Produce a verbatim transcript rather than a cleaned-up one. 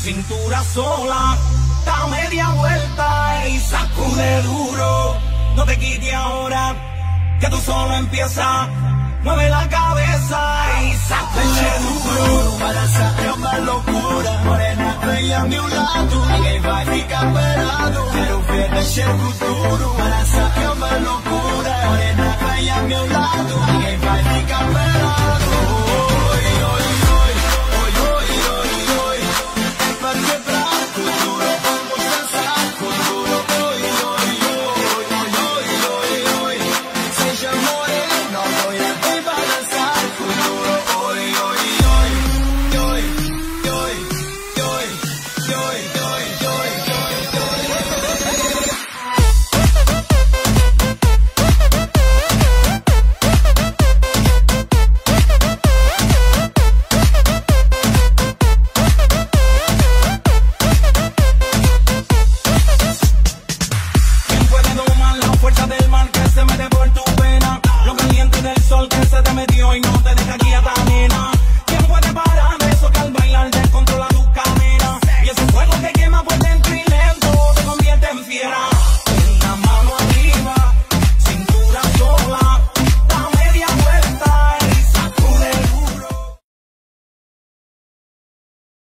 Cintura sola, da media vuelta y sacude duro. No te quites ahora, que tú solo empiezas. Mueve la cabeza y sacude duro. Balança é uma loucura. Morena, vem a meu lado. Ninguém vai ficar parado. Quero ver mexer com tudo. Balança é uma loucura. Morena, vem a meu lado. Ninguém vai ficar parado. Oi, oi, oi, oi, oi, oi, oi. É pra quebrar com duro. Vamos dançar com duro. Oi, oi, oi, oi, oi, oi, oi. Seja morena, loira, vem balançar com duro. Oi, oi, oi, oi, oi, oi, oi, oi, oi, ¿Quién puede domar la fuerza del mar que se mete por tu pena? Lo caliente del sol que se te metió y no te deja quieta, nena.